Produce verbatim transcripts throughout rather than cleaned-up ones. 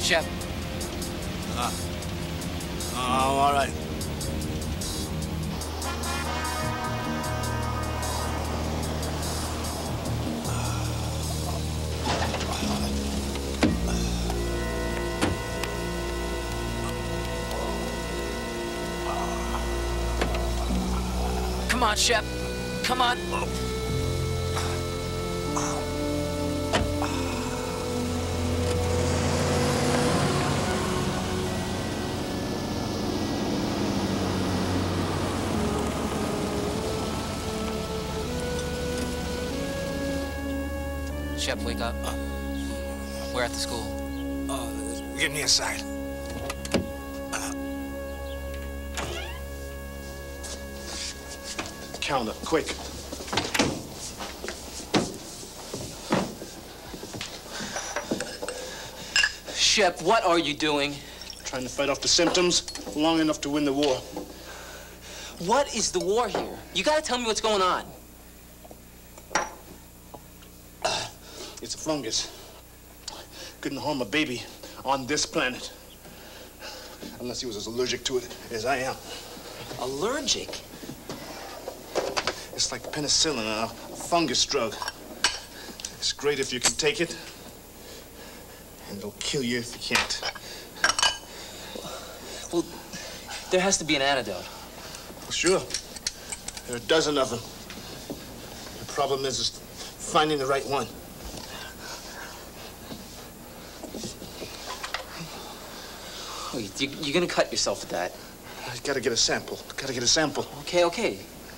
Shep. Uh, oh, all right. Come on, Shep. Come on. Shep, wake up. Uh, We're at the school. Uh, give me a side. Uh, counter, quick. Shep, what are you doing? Trying to fight off the symptoms long enough to win the war. What is the war here? You gotta tell me what's going on. It's a fungus. Couldn't harm a baby on this planet. Unless he was as allergic to it as I am. Allergic? It's like penicillin, a fungus drug. It's great if you can take it, and it'll kill you if you can't. Well, there has to be an antidote. Well, sure. There are a dozen of them. The problem is, is finding the right one. Wait, you, you're gonna cut yourself with that. I gotta get a sample. Gotta get a sample. Okay, okay.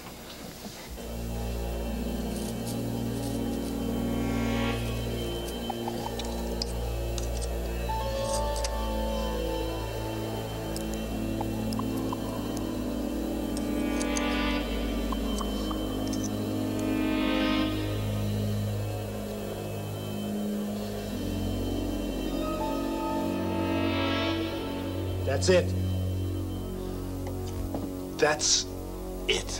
That's it. That's it.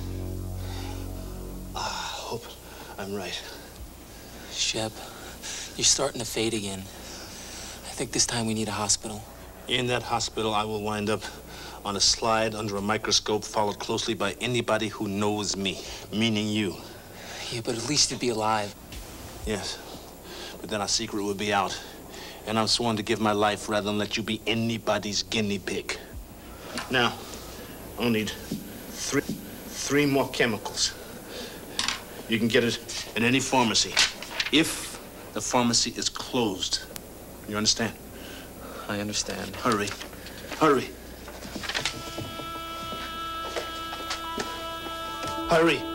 I hope I'm right. Shep, you're starting to fade again. I think this time we need a hospital. In that hospital, I will wind up on a slide under a microscope, followed closely by anybody who knows me, meaning you. Yeah, but at least you'd be alive. Yes, but then our secret would be out. And I'm sworn to give my life rather than let you be anybody's guinea pig. Now, I'll need three, three more chemicals. You can get it in any pharmacy, if the pharmacy is closed. You understand? I understand. Hurry, hurry. Hurry.